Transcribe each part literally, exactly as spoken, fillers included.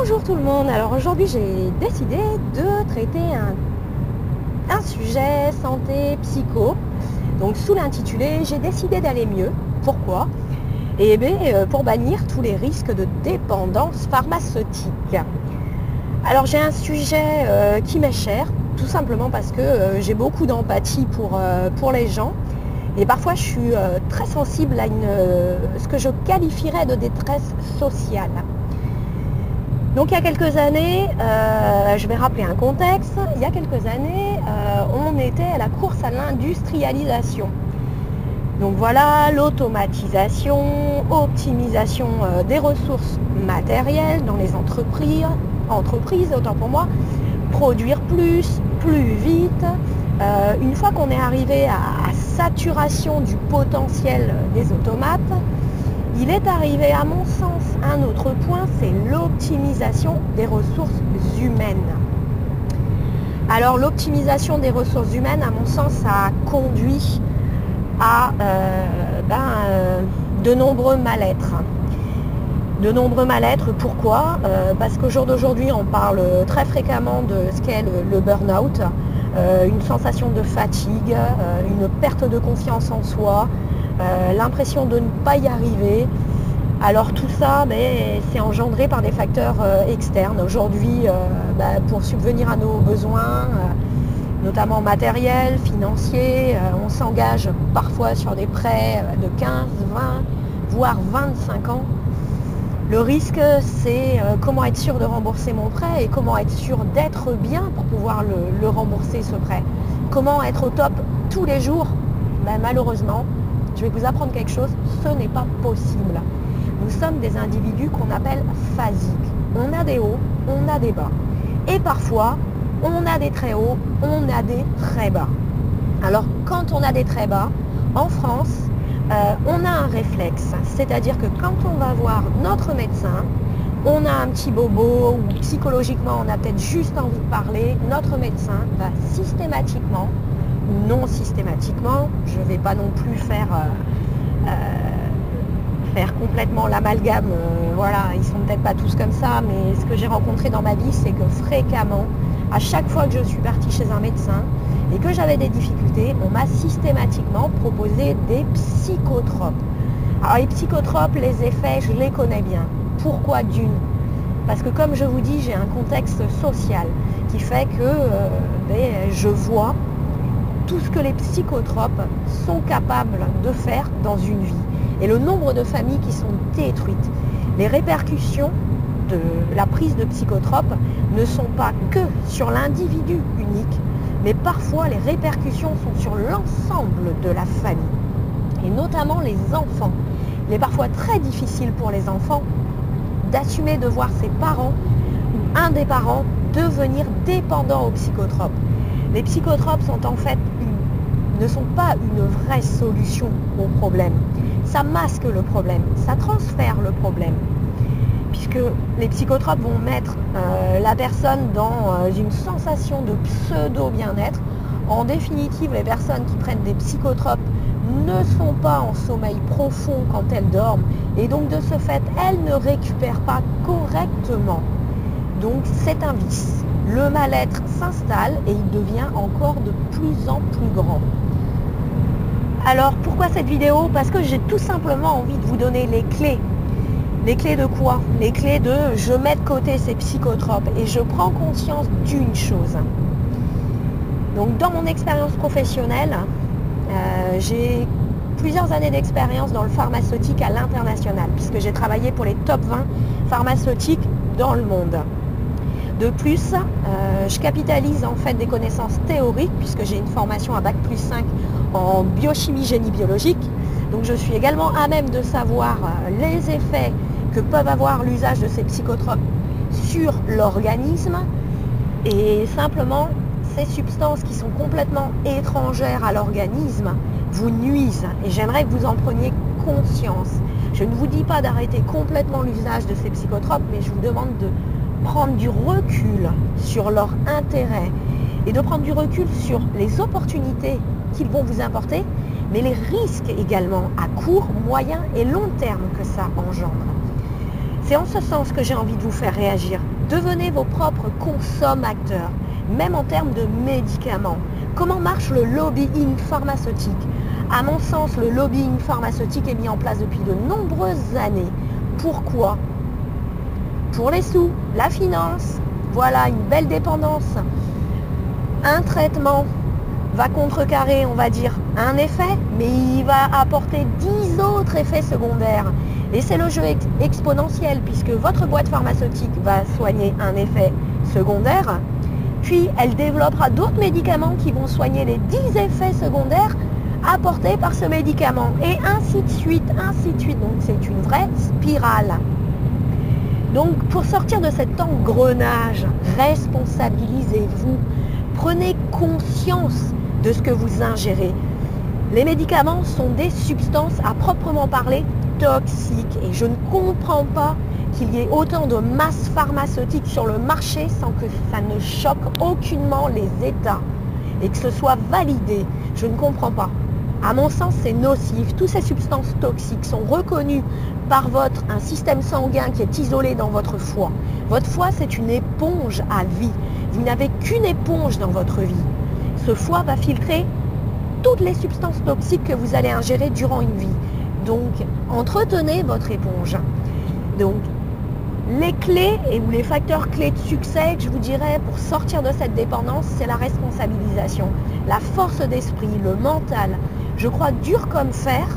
Bonjour tout le monde, alors aujourd'hui j'ai décidé de traiter un, un sujet santé psycho. Donc sous l'intitulé j'ai décidé d'aller mieux. Pourquoi? Et bien pour bannir tous les risques de dépendance pharmaceutique. Alors j'ai un sujet euh, qui m'est cher, tout simplement parce que euh, j'ai beaucoup d'empathie pour, euh, pour les gens. Et parfois je suis euh, très sensible à une, euh, ce que je qualifierais de détresse sociale. Donc il y a quelques années, euh, je vais rappeler un contexte, il y a quelques années, euh, on était à la course à l'industrialisation. Donc voilà, l'automatisation, optimisation euh, des ressources matérielles dans les entreprises, entreprises, autant pour moi, produire plus, plus vite. Euh, une fois qu'on est arrivé à, à saturation du potentiel des automates, il est arrivé à mon sens un autre point, c'est l'optimisation des ressources humaines. Alors l'optimisation des ressources humaines, à mon sens, ça a conduit à euh, ben, euh, de nombreux mal-être. De nombreux mal-être, pourquoi euh, Parce qu'au jour d'aujourd'hui, on parle très fréquemment de ce qu'est le, le burn-out, euh, une sensation de fatigue, euh, une perte de confiance en soi, euh, l'impression de ne pas y arriver. Alors tout ça, ben, c'est engendré par des facteurs euh, externes. Aujourd'hui, euh, ben, pour subvenir à nos besoins, euh, notamment matériels, financiers, euh, on s'engage parfois sur des prêts de quinze, vingt, voire vingt-cinq ans. Le risque, c'est euh, comment être sûr de rembourser mon prêt et comment être sûr d'être bien pour pouvoir le, le rembourser, ce prêt. Comment être au top tous les jours? Ben, malheureusement, je vais vous apprendre quelque chose, ce n'est pas possible. Nous sommes des individus qu'on appelle phasiques. On a des hauts, on a des bas. Et parfois, on a des très hauts, on a des très bas. Alors, quand on a des très bas, en France, euh, on a un réflexe. C'est-à-dire que quand on va voir notre médecin, on a un petit bobo ou psychologiquement, on a peut-être juste envie de parler, notre médecin va systématiquement, ou non systématiquement, je ne vais pas non plus faire... Euh, euh, faire complètement l'amalgame, euh, voilà, ils sont peut-être pas tous comme ça, mais ce que j'ai rencontré dans ma vie, c'est que fréquemment, à chaque fois que je suis partie chez un médecin et que j'avais des difficultés, on m'a systématiquement proposé des psychotropes. Alors les psychotropes, les effets, je les connais bien. Pourquoi d'une? Parce que comme je vous dis, j'ai un contexte social qui fait que euh, ben, je vois tout ce que les psychotropes sont capables de faire dans une vie. Et le nombre de familles qui sont détruites. Les répercussions de la prise de psychotropes ne sont pas que sur l'individu unique, mais parfois les répercussions sont sur l'ensemble de la famille, et notamment les enfants. Il est parfois très difficile pour les enfants d'assumer de voir ses parents ou un des parents devenir dépendant aux psychotropes. Les psychotropes sont en fait une, ne sont pas une vraie solution au problème. Ça masque le problème, ça transfère le problème. Puisque les psychotropes vont mettre euh, la personne dans euh, une sensation de pseudo-bien-être. En définitive, les personnes qui prennent des psychotropes ne sont pas en sommeil profond quand elles dorment. Et donc de ce fait, elles ne récupèrent pas correctement. Donc c'est un vice. Le mal-être s'installe et il devient encore de plus en plus grand. Alors pourquoi cette vidéo? Parce que j'ai tout simplement envie de vous donner les clés. Les clés de quoi? Les clés de je mets de côté ces psychotropes et je prends conscience d'une chose. Donc dans mon expérience professionnelle, euh, j'ai plusieurs années d'expérience dans le pharmaceutique à l'international, puisque j'ai travaillé pour les top vingt pharmaceutiques dans le monde. De plus, euh, je capitalise en fait des connaissances théoriques, puisque j'ai une formation à bac plus cinq en biochimie génie biologique. Donc je suis également à même de savoir euh, les effets que peuvent avoir l'usage de ces psychotropes sur l'organisme. Et simplement, ces substances qui sont complètement étrangères à l'organisme vous nuisent. Et j'aimerais que vous en preniez conscience. Je ne vous dis pas d'arrêter complètement l'usage de ces psychotropes, mais je vous demande de prendre du recul sur leur intérêt et de prendre du recul sur les opportunités qu'ils vont vous apporter, mais les risques également à court, moyen et long terme que ça engendre. C'est en ce sens que j'ai envie de vous faire réagir. Devenez vos propres consommateurs, même en termes de médicaments. Comment marche le lobbying pharmaceutique? À mon sens, le lobbying pharmaceutique est mis en place depuis de nombreuses années. Pourquoi? Pour les sous, la finance, voilà une belle dépendance. Un traitement va contrecarrer, on va dire, un effet, mais il va apporter dix autres effets secondaires. Et c'est le jeu ex exponentiel, puisque votre boîte pharmaceutique va soigner un effet secondaire, puis elle développera d'autres médicaments qui vont soigner les dix effets secondaires apportés par ce médicament, et ainsi de suite, ainsi de suite. Donc c'est une vraie spirale. Donc pour sortir de cet engrenage, responsabilisez-vous, prenez conscience de ce que vous ingérez. Les médicaments sont des substances à proprement parler toxiques, et je ne comprends pas qu'il y ait autant de masse pharmaceutique sur le marché sans que ça ne choque aucunement les États et que ce soit validé. Je ne comprends pas. À mon sens, c'est nocif. Toutes ces substances toxiques sont reconnues par votre un système sanguin qui est isolé dans votre foie. Votre foie, c'est une éponge à vie. Vous n'avez qu'une éponge dans votre vie. Ce foie va filtrer toutes les substances toxiques que vous allez ingérer durant une vie. Donc, entretenez votre éponge. Donc, les clés et ou les facteurs clés de succès que je vous dirais pour sortir de cette dépendance, c'est la responsabilisation, la force d'esprit, le mental. Je crois dur comme fer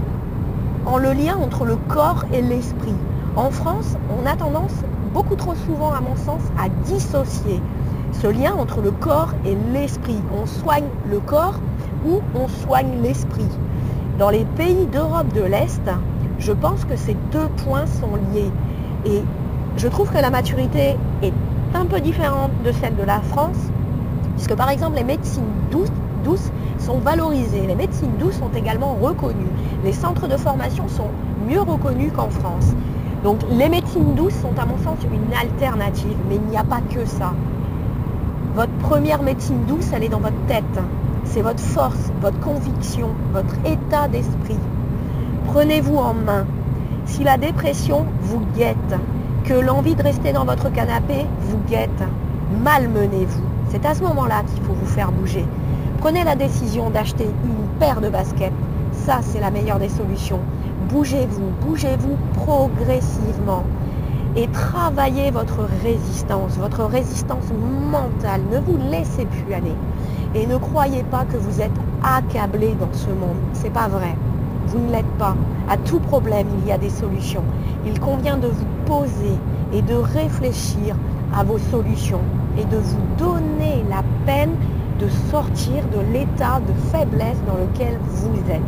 en le lien entre le corps et l'esprit. En France, on a tendance, beaucoup trop souvent à mon sens, à dissocier ce lien entre le corps et l'esprit. On soigne le corps ou on soigne l'esprit. Dans les pays d'Europe de l'Est, je pense que ces deux points sont liés. Et je trouve que la maturité est un peu différente de celle de la France, puisque par exemple les médecines douces, douces sont valorisées. Les médecines douces sont également reconnues. Les centres de formation sont mieux reconnus qu'en France. Donc les médecines douces sont à mon sens une alternative, mais il n'y a pas que ça. Votre première médecine douce, elle est dans votre tête. C'est votre force, votre conviction, votre état d'esprit. Prenez-vous en main. Si la dépression vous guette, que l'envie de rester dans votre canapé vous guette, malmenez-vous. C'est à ce moment-là qu'il faut vous faire bouger. Prenez la décision d'acheter une paire de baskets. Ça, c'est la meilleure des solutions. Bougez-vous, bougez-vous progressivement. Et travaillez votre résistance, votre résistance mentale. Ne vous laissez plus aller. Et ne croyez pas que vous êtes accablé dans ce monde. C'est pas vrai. Vous ne l'êtes pas. À tout problème, il y a des solutions. Il convient de vous poser et de réfléchir à vos solutions et de vous donner la peine de sortir de l'état de faiblesse dans lequel vous êtes.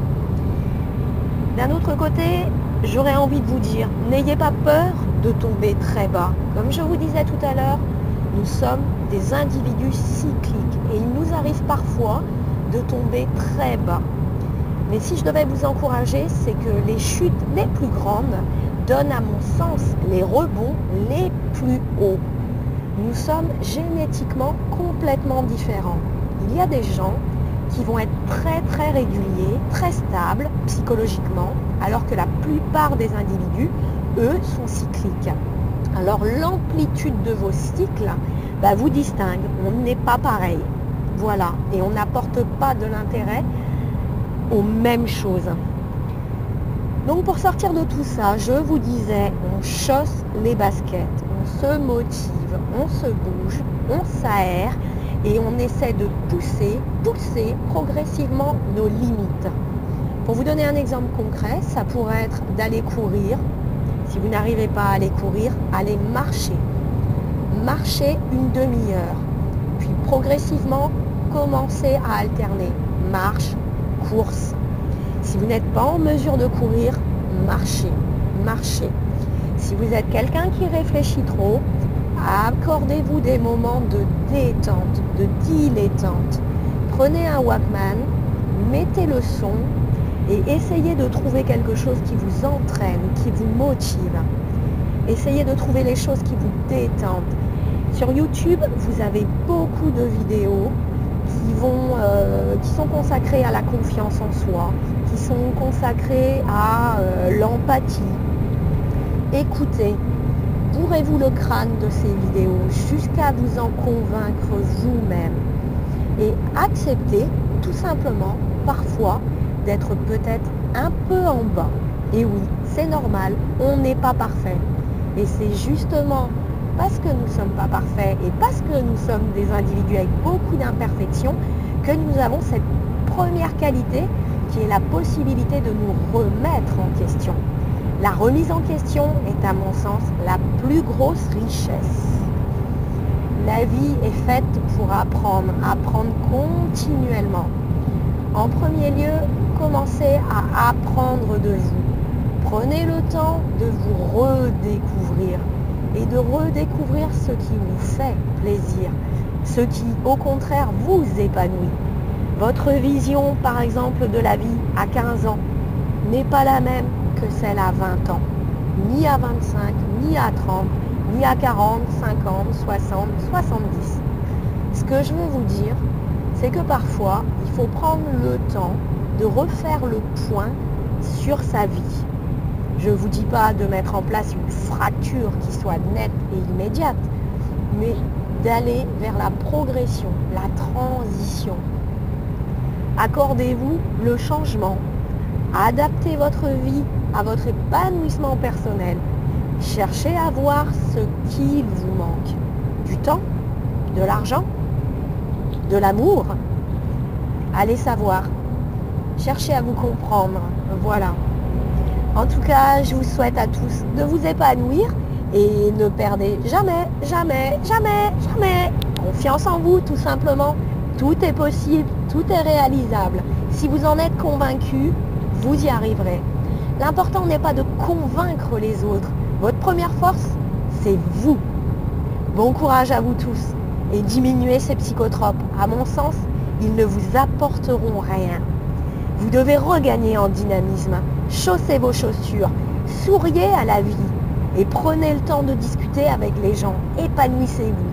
D'un autre côté, j'aurais envie de vous dire, n'ayez pas peur de tomber très bas. Comme je vous disais tout à l'heure, nous sommes des individus cycliques et il nous arrive parfois de tomber très bas. Mais si je devais vous encourager, c'est que les chutes les plus grandes donnent à mon sens les rebonds les plus hauts. Nous sommes génétiquement complètement différents. Il y a des gens qui vont être très très réguliers, très stables psychologiquement, alors que la plupart des individus, eux, sont cycliques. Alors l'amplitude de vos cycles bah, vous distingue, on n'est pas pareil. Voilà, et on n'apporte pas de l'intérêt aux mêmes choses. Donc pour sortir de tout ça, je vous disais, on chausse les baskets, on se motive, on se bouge, on s'aère et on essaie de pousser, pousser progressivement nos limites. Pour vous donner un exemple concret, ça pourrait être d'aller courir. Si vous n'arrivez pas à aller courir, allez marcher. Marchez une demi-heure. Puis progressivement, commencez à alterner marche, course. Si vous n'êtes pas en mesure de courir, marchez, marchez. Si vous êtes quelqu'un qui réfléchit trop, accordez-vous des moments de détente, de dilettante. Prenez un Walkman, mettez le son et essayez de trouver quelque chose qui vous entraîne, qui vous motive. Essayez de trouver les choses qui vous détendent. Sur YouTube, vous avez beaucoup de vidéos qui, vont, euh, qui sont consacrées à la confiance en soi, qui sont consacrées à euh, l'empathie. Écoutez, bourrez-vous le crâne de ces vidéos jusqu'à vous en convaincre vous-même. Et acceptez tout simplement parfois d'être peut-être un peu en bas. Et oui, c'est normal, on n'est pas parfait. Et c'est justement parce que nous ne sommes pas parfaits et parce que nous sommes des individus avec beaucoup d'imperfections que nous avons cette première qualité qui est la possibilité de nous remettre en question. La remise en question est à mon sens la plus grosse richesse. La vie est faite pour apprendre, apprendre continuellement. En premier lieu, commencez à apprendre de vous. Prenez le temps de vous redécouvrir et de redécouvrir ce qui vous fait plaisir, ce qui au contraire vous épanouit. Votre vision par exemple de la vie à quinze ans n'est pas la même que celle à vingt ans, ni à vingt-cinq, ni à trente, ni à quarante, cinquante, soixante, soixante-dix. Ce que je veux vous dire, c'est que parfois, il faut prendre le temps de refaire le point sur sa vie. Je ne vous dis pas de mettre en place une fracture qui soit nette et immédiate, mais d'aller vers la progression, la transition. Accordez-vous le changement, adaptez votre vie à votre épanouissement personnel. Cherchez à voir ce qu'il vous manque. Du temps, de l'argent, de l'amour. Allez savoir. Cherchez à vous comprendre. Voilà. En tout cas, je vous souhaite à tous de vous épanouir et ne perdez jamais, jamais, jamais, jamais confiance en vous, tout simplement. Tout est possible, tout est réalisable. Si vous en êtes convaincu, vous y arriverez. L'important n'est pas de convaincre les autres. Votre première force, c'est vous. Bon courage à vous tous et diminuez ces psychotropes. À mon sens, ils ne vous apporteront rien. Vous devez regagner en dynamisme. Chaussez vos chaussures, souriez à la vie et prenez le temps de discuter avec les gens. Épanouissez-vous.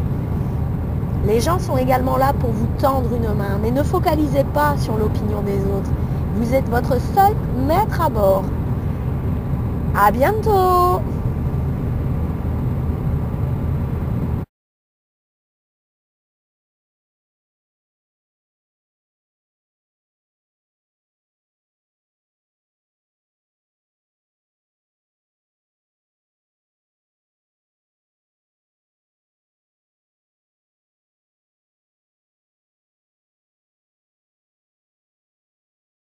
Les gens sont également là pour vous tendre une main, mais ne focalisez pas sur l'opinion des autres. Vous êtes votre seul maître à bord. À bientôt!